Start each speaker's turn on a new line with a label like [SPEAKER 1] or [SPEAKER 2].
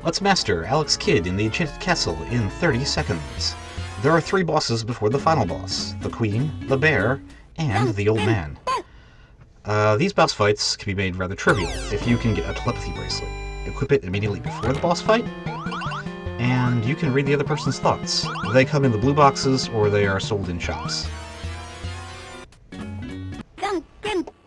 [SPEAKER 1] Let's master Alex Kidd in the Enchanted Castle in 30 seconds. There are 3 bosses before the final boss: the Queen, the Bear, and the Old Man. These boss fights can be made rather trivial if you can get a Telepathy Bracelet. Equip it immediately before the boss fight, and you can read the other person's thoughts. They come in the blue boxes, or they are sold in shops.